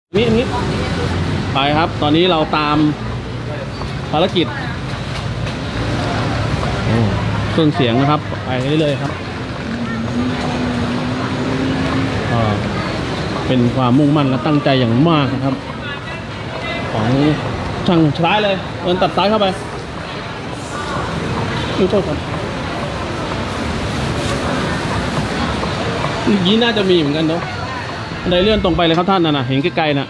นิดไปครับตอนนี้เราตามภารกิจเครื่องเสียงนะครับไปเรื่อยๆครับเป็นความมุ่งมั่นและตั้งใจอย่างมากนะครับของช่างซ้ายเลยเดินตัดซ้ายเข้าไปดูโทษครับนี้น่าจะมีเหมือนกันเนาะบันไดเลื่อนตรงไปเลยครับท่านน่ะเห็นไกลๆน่ะ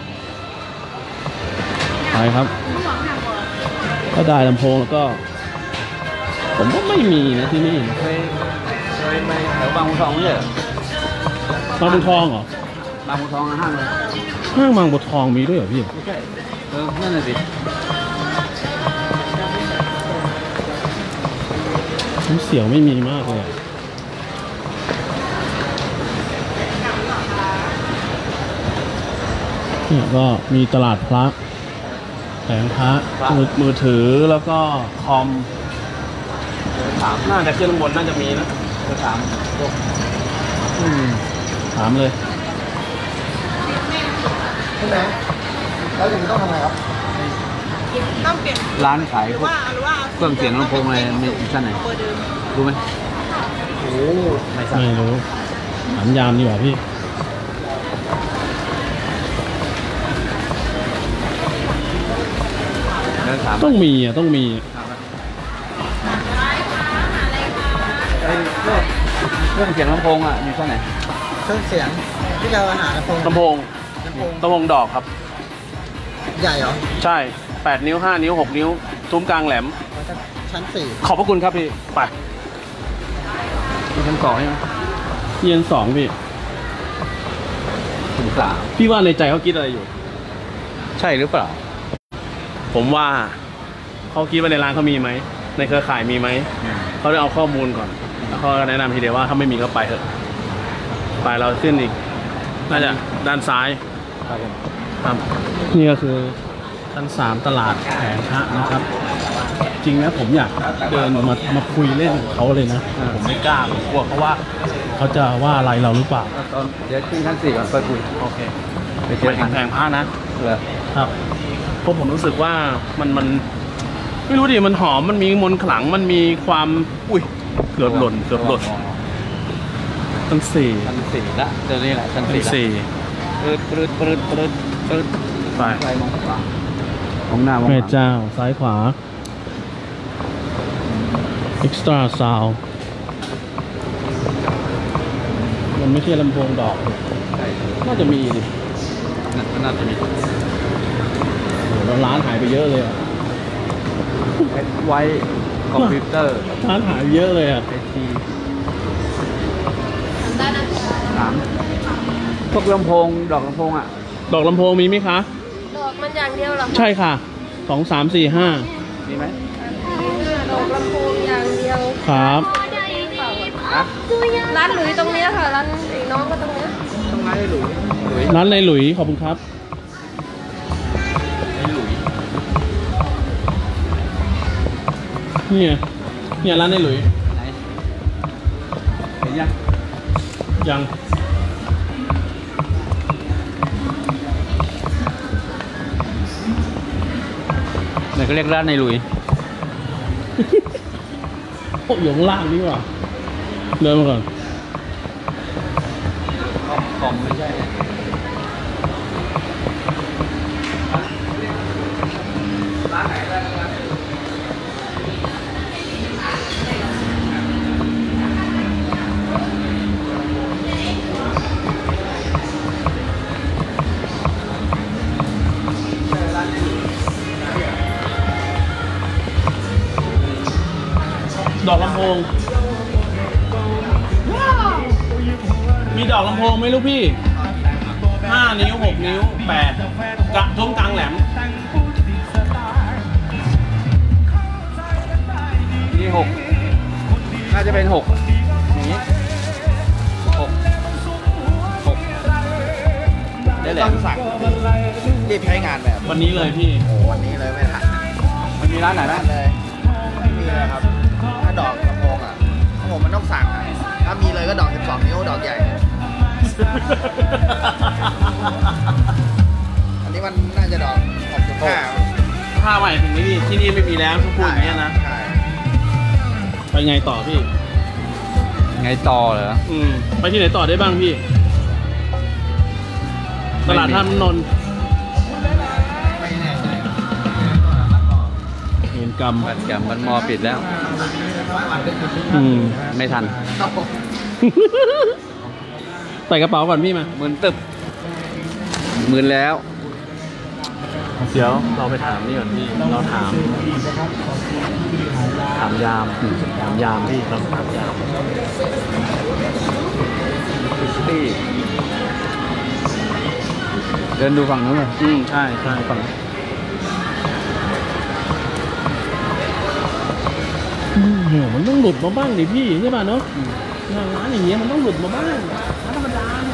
ไปครับถ้าได้ลำโพงแล้วก็ผมว่าไม่มีนะที่นี่เคยไปแถวบางบัวทองไม่ใช่เหรอบางบัวทองเหรบางบัวทองห้างเลยห้างบางบัวทองมีด้วยเหรอพี่ไม่ใช่นั่นน่ะสิเสียงไม่มีมากเลยเนี่ยก็มีตลาดพระแผงพระมือถือแล้วก็คอมถามน่าจะขึ้นบนน่าจะมีนะถามถามเลยใช่ไหมแล้วอย่างนี้ต้องทำไงครับต้องเปลี่ยนร้านขายพวกเครื่องเสียงลำโพงอะไรมีชั้นไหนรู้ไหมโอ้ไม่รู้ถามยามดีกว่าพี่ต้องมีต้องมีเครื่องเสียงลำโพงอยู่ชั้นไหนเครื่องเสียงที่เราหาลำโพงดอกครับใหญ่เหรอใช่8นิ้ว5นิ้ว6นิ้วทุ้มกลางแหลมชั้น4 ขอบพระคุณครับพี่ไปชั้น2ใช่ไหมเรียน2พี่ถึง3 พี่ว่าในใจเขาคิดอะไรอยู่ใช่หรือเปล่าผมว่าเขาคิดว่าในร้านเขามีไหมในเครือข่ายมีไหมเขาได้เอาข้อมูลก่อนแล้วเขาแนะนำทีเดียวว่าถ้าไม่มีก็ไปเถอะไปเราขึ้นอีกน่าจะด้านซ้ายครับนี่ก็คือชั้น3ตลาดแผงพระนะครับจริงนะผมอยากเดินมาคุยเล่นกับเขาเลยนะผมไม่กล้าผมกลัวเขาว่าเขาจะว่าอะไรเราหรือเปล่าเดี๋ยวขึ้นชั้น4ก่อนไปคุยโอเคไปเจอแผงพระนะครับเพราะผมรู้สึกว่ามันไม่รู้ดิมันหอมมันมีมนต์ขลังมันมีความอุ้ยเกือบหล่นชั้น 4ละเจอนี่แหละชั้น4ไปมองขวามองหน้ามองหลังแม่เจ้าซ้ายขวา Extra Sound มันไม่ใช่ลำโพงดอกน่าจะมีดิน่าจะมีร้านหายไปเยอะเลยไว้คอมพิวเตอร์ร้านหายเยอะเลยอ่ะพวกลำโพงดอกลำโพงดอกลำโพงมีไหมคะดอกมันอย่างเดียวหรอใช่ค่ะ2 3 4 5 มีไหมดอกลำโพงอย่างเดียวครับร้านหลุยตรงนี้ค่ะร้านน้องก็ตรงนี้ต้องร้านในหลุยร้านในหลุยขอบคุณครับเนี่ยร้านในหลุยไหนเห็นยังไหนก็เรียกร้านในหลุยโอ้ยงล่างนี่ว่ะเดินมาก่อนคอมไม่ใช่ร้านไหนดอกลำโพงมีดอกลำโพงไหมลูกพี่5นิ้ว6นิ้ว8กระทุ้มกลางแหลมนี่6น่าจะเป็น6อย่างนี้6ได้แหลมสั่งรีบใช้งานแบบวันนี้เลยพี่วันนี้เลยไม่ทันมันมีร้านไหนนะเลยไม่มีเลยครับถ้าดอกลำโพงผมมันต้องสั่งถ้ามีเลยก็ดอก12 นิ้วดอกใหญ่นี้มันน่าจะดอก6.5 ถ้าใหม่ถึงนี่ที่นี่ไม่มีแล้วทุกคนอย่างเงี้ยนะใช่ไปไงต่อพี่ไงต่อเหรอไปที่ไหนต่อได้บ้างพี่ ตลาดท่านนนท์ไม่แน่ใจเห็นกรรมบัตรแกมมันมอปิดแล้ว ไม่ทันใส่กระเป๋าก่อนพี่มาหมื่นตึบหมื่นแล้วเดี๋ยวเราไปถามนี่ก่อนพี่ เราถามยามพี่เราถามยามที่เดินดูฝั่งนู้นเลยใช่ฝั่งเหี่ยวมันต้องหลุดมาบ้างดิพี่ใช่ป่ะเนาะร้านอย่างเงี้ยมันต้องหลุดมาบ้างธรรมดาเนี่ย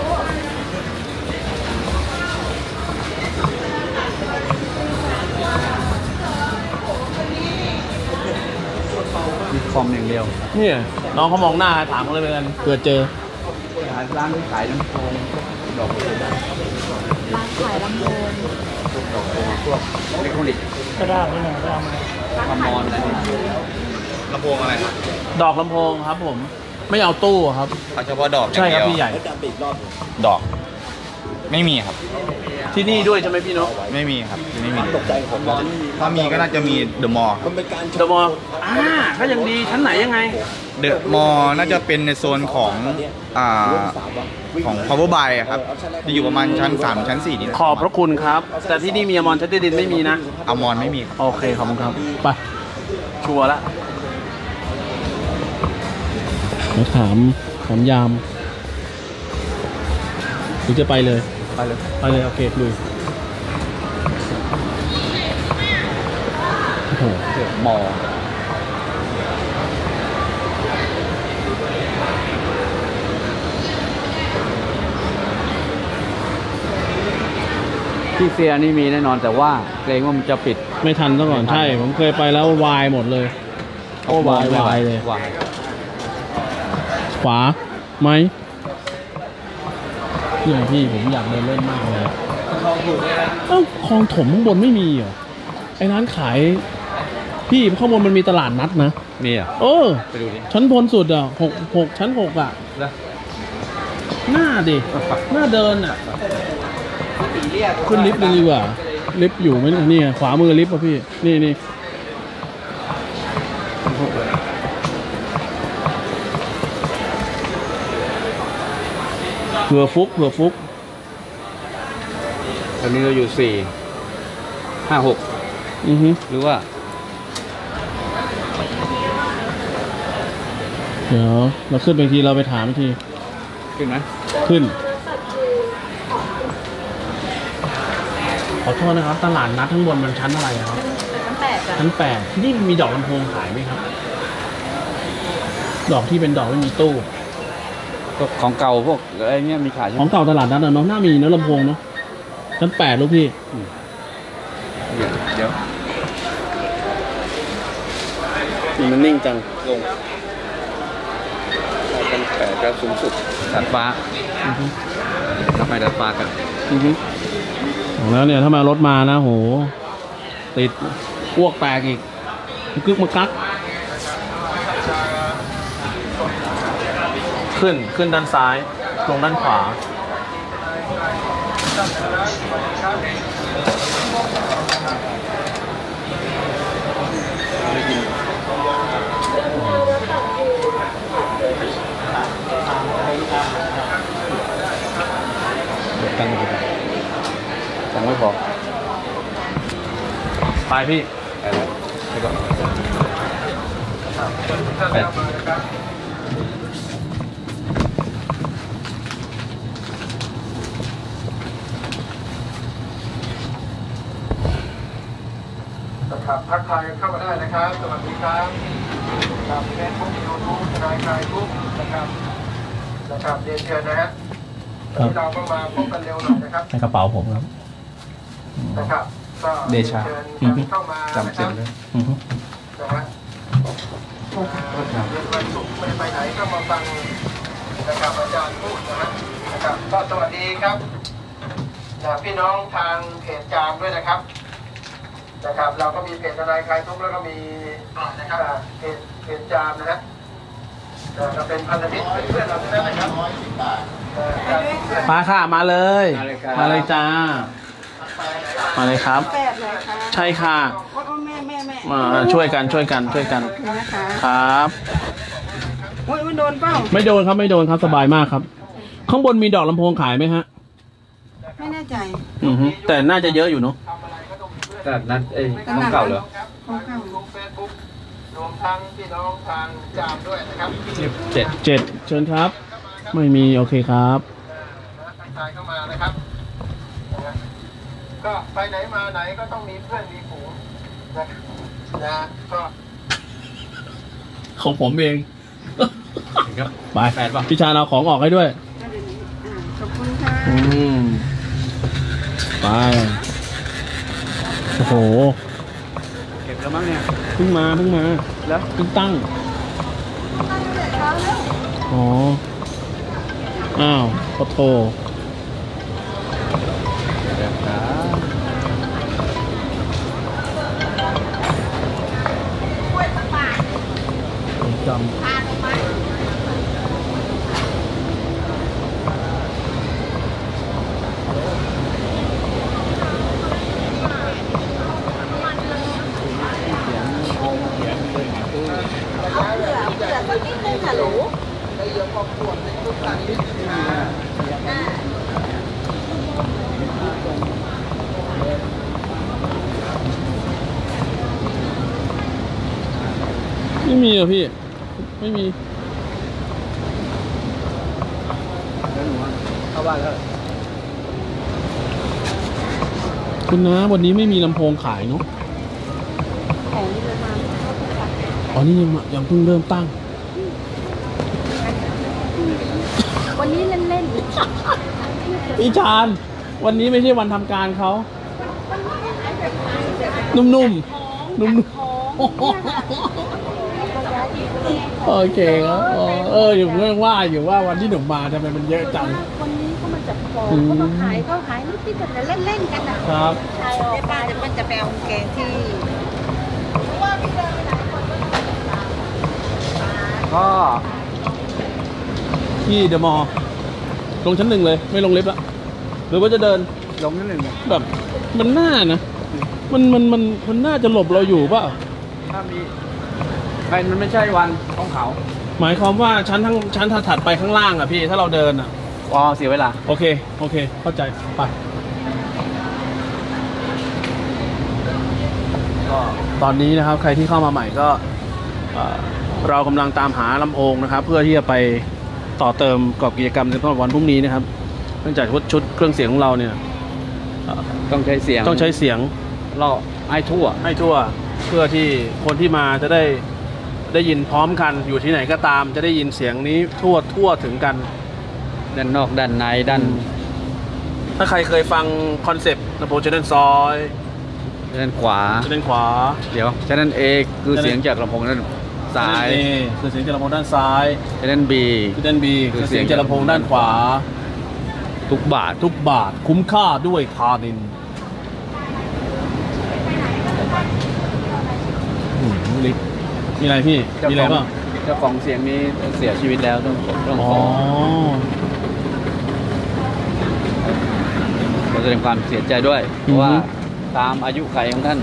มีคอมอย่างเดียวเนี่ยน้องเขามองหน้าถามเขาเลยเหมือนกันเผื่อเจอร้านที่ขายน้ำโพงดอกกุหลาบร้านขายลำโพงดอกกุหลาบพวกอิเล็กทรอนิกส์ก็ได้ไม่ได้เอามาคอมมอนอะไรนี่ลำโพงอะไรครับดอกลำโพงครับผม ไม่เอาตู้ครับเอาเฉพาะดอกอย่างใช่คเดีรับยวพี่ใหญ่ดอก ไม่มีครับที่นี่ด้วยใช่ไหมพี่เนาะไม่มีครับไม่มีถ้ามีก็น่าจะมีเดอะมอลล์เดอะมอลล์ก็ยังดีชั้นไหนยังไงเดอะมอลล์น่าจะเป็นในโซนของของ power buy อะครับจะอยู่ประมาณชั้น 3 ชั้น 4 นี่ขอบพระคุณครับ แต่ที่นี่มีอมรชัดดินไม่มีนะอมรไม่มีครับโอเคขอบคุณครับ ไป ชัวร์ละเดี๋ยวถามยามหรือจะไปเลยไปเลยไปเลย โอเคลุยโอ้โหเดือดมอที่เซียนี่มีแน่นอนแต่ว่าเกรงว่ามันจะปิดไม่ทันซะก่อนใช่ ผมเคยไปแล้ววายหมดเลย โอ้วายเลยวายขวาไหมเนี่ยพี่ผมอยากเดินเล่นมากเลยเอ้าคลองถมข้างบนไม่มีเหรอไอ้ร้านขาย พี่ข้างบนมันมีตลาดนัดนะนี่อ่ะเออไปดูดิชั้นบนสุดอ่ะหกชั้น 6อ่ะแล้วหน้าดิหน้าเดินอ่ะขึ้นลิฟต์เลยดีกว่าลิฟต์อยู่ไหมเนี่ยนี่ไงขวามือลิฟต์ป่ะพี่นี่เผื่อฟุกตอนนี้เราอยู่4 5 6 อือฮึหรือว่าเดี๋ยวเราขึ้นไปทีเราไปถามอีกทีขึ้นไหมขึ้น ขอโทษนะครับ ตลาดนัดข้างบนมันชั้นอะไรอะครับชั้น 8จ้ะชั้น 8ที่นี่มีดอกลำโพงขายไหมครับ ดอกที่เป็นดอกไม่มีตู้ก็ของเก่าพวกอะไรเงี้ยมีขายใช่ขไหอมงเก่าตลาดนัดอะเนาะน่ามีเนอะลำโพงเนาะชั้น 8ลูกพี่เดี๋ยวมันนิ่งจังลงเป็น8ก็สูงสุดดาดฟ้าถ้าไปดาดฟ้ากันบอกแล้วเนี่ยถ้ามารถมานะโหติดอ้วกแตกอีกกึกมากักขึ้นด้านซ้ายลงด้านขวาตังค์ตังค์ไม่พอไปพี่ไปแล้วไปก่อนไปครับทักทายเข้ามาได้นะครับ สวัสดีครับครับเฟซบุ๊กยูทูบทนายคลายทุกข์นะครับเรียนเชิญนะฮะวันนี้เราก็มาพบกันเร็วหน่อยนะครับในกระเป๋าผมครับนะครับก็เดชาเชิญกันเข้ามาจำเสียงเลยนะฮะเรียนวันศุกร์ไม่ได้ไปไหนก็มาฟังนะครับอาจารย์พูดนะฮะนะครับก็สวัสดีครับพี่น้องทางเพจจามด้วยนะครับเราก็มีเพจทนายคลายทุกข์แล้วก็มีนะครับเพจจามนะฮะก็เป็นพันธมิตรเป็นเพื่อนเราทั้งนั้นนะครับมาค่ะมาเลย มาเลยจ้า มาเลยครับแปดเลยค่ะใช่ค่ะโอ้แม่มาช่วยกันนะคะครับโอ้ยโดนเปล่าไม่โดนครับไม่โดนครับสบายมากครับ ข้างบนมีดอกลำโพงขายไหมฮะไม่แน่ใจแต่น่าจะเยอะอยู่เนาะตลาดนัดของเก่าเหรอของเก่าเฟซบุ๊กรวมทั้งพี่น้องทางจามด้วยนะครับ 7 7เชิญครับ ไม่มีโอเคครับทักทายเข้ามานะครับก็ไปไหนมาไหนก็ต้องมีเพื่อนมีฝูงนะก็ของผมเองครับไป 8 ป่ะพี่ชายเอาของออกให้ด้วยขอบคุณค่ะไป โอ้โหเก็บแล้วมั้งเนี่ยเพิ่งมาแล้วเพิ่งตั้ง อ๋อ อ้าวขอโทษจำไม่มีเหรอพี่ ไม่มีเข้าบ้านแล้วคุณนะวันนี้ไม่มีลำโพงขายเนาะของที่เรามาอ๋อนี่ยังเพิ่งเริ่มตั้งวันนี้เล่นพี่ชานวันนี้ไม่ใช่วันทำการเขา นุ่มๆ นุ่มๆ โอเคครับอยู่เรื่องว่าอยู่ว่าวันที่หนูมาทำไมมันเยอะจังวันนี้เขามาจับของเขามาขายก็ขายนิดๆแต่เล่นกันนะครับ ใช่ป้าจะมันจะไปเอาแกงที่ก็ที่เดอะมอลล์ลงชั้น 1เลยไม่ลงลิฟต์ละหรือว่าจะเดินลงนิดหนึ่งเนี่ยแบบมันน่านะมันน่าจะหลบเราอยู่เปล่าถ้ามีมันไม่ใช่วันของเขาหมายความว่าชั้นถัดไปข้างล่างอ่ะพี่ถ้าเราเดินอ่ะอ๋อเสียเวลาโอเคเข้าใจไปก็ตอนนี้นะครับใครที่เข้ามาใหม่ก็เรากำลังตามหาลำโพงนะครับ เพื่อที่จะไปต่อเติมกับกิจกรรมในวันพรุ่งนี้นะครับเนื่องจากชุดเครื่องเสียงของเราเนี่ยต้องใช้เสียงต้องใช้เสียงล่อให้ทั่วให้ทั่วเพื่อที่คนที่มาจะได้ยินพร้อมกันอยู่ที่ไหนก็ตามจะได้ยินเสียงนี้ทั่วถึงกันด้านนอกด้านในด้านถ้าใครเคยฟังคอนเซปต์ลำโพงชแนลซอยด้านขวาชแนลขวาเดี๋ยวฉะนั้น A คือเสียงจากลำโพงด้านซ้ายชแนล A คือเสียงจากลำโพงด้านซ้ายฉะนั้น B ชแนล B คือเสียงจากลำโพงด้านขวาทุกบาททุกบาทคุ้มค่าด้วยทานินลิฟต์มีอะไรพี่มีอะไรบ้างเจ้าของเสียงนี้เสียชีวิตแล้วต้องอ๋ขออแสดงความเสียใจด้วย เพราะว่าตามอายุขัยของท่าน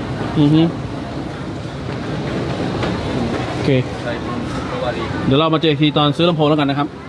โอเคใส่บุญวารีเดี๋ยวเรามาเจอทีตอนซื้อลำโพงแล้วกันนะครับ